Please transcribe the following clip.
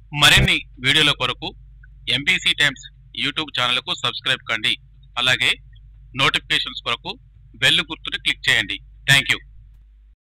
మరిన్ని వీడియోల కొరకు ఎంబీసీ టైమ్స్ యూట్యూబ్ ఛానల్కు సబ్స్క్రైబ్ కండి. అలాగే నోటిఫికేషన్స్ కొరకు బెల్ గుర్తుని క్లిక్ చేయండి. Thank you.